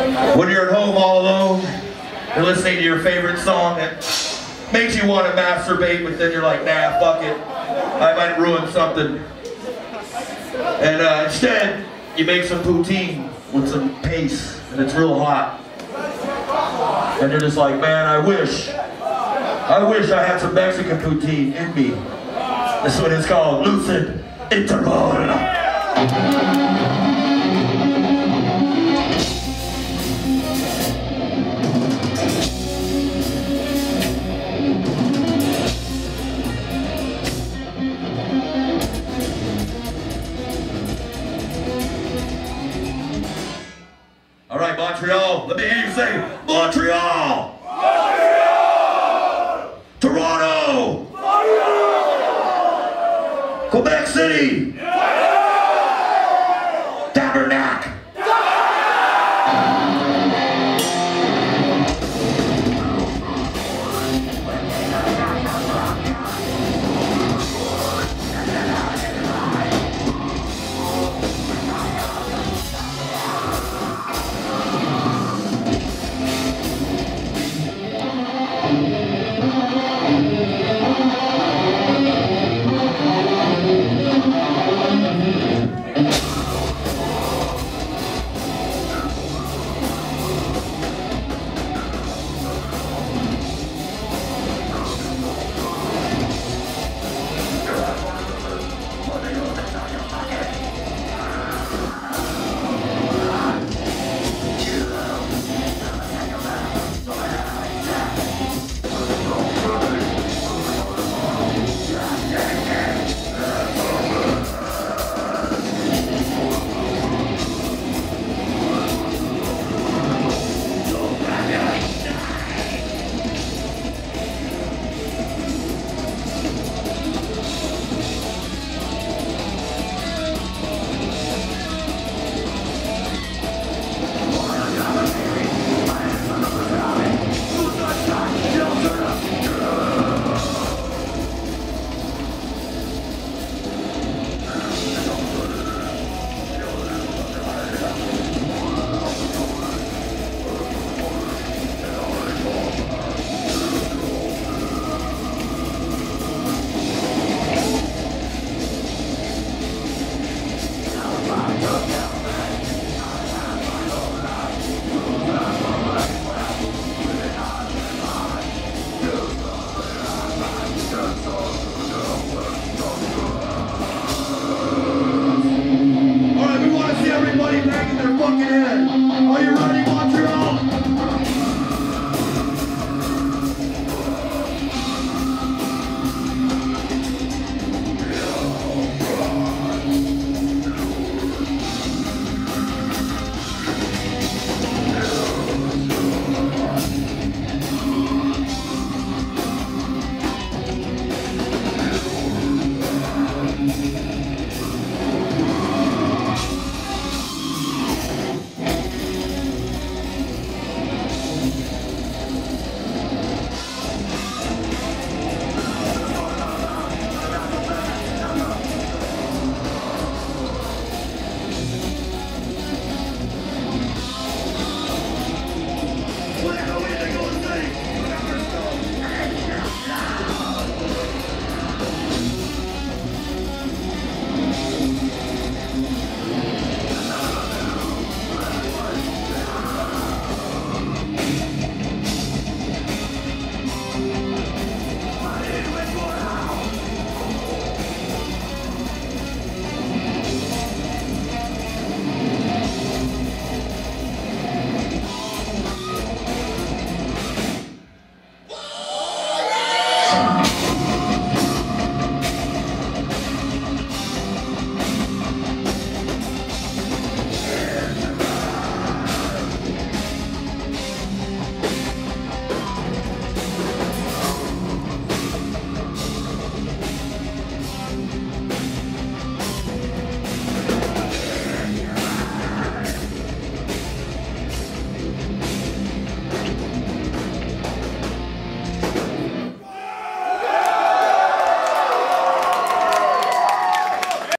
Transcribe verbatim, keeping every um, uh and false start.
When you're at home all alone, you're listening to your favorite song that makes you want to masturbate, but then you're like, nah, fuck it. I might ruin something. And uh, instead, you make some poutine with some paste, and it's real hot. And you're just like, man, I wish, I wish I had some Mexican poutine in me. This one is called Lucid Interval. All right, Montreal, let me hear you say, Montreal! Montreal! Toronto! Montreal! Quebec City! Yeah! Tabernacle! Yeah!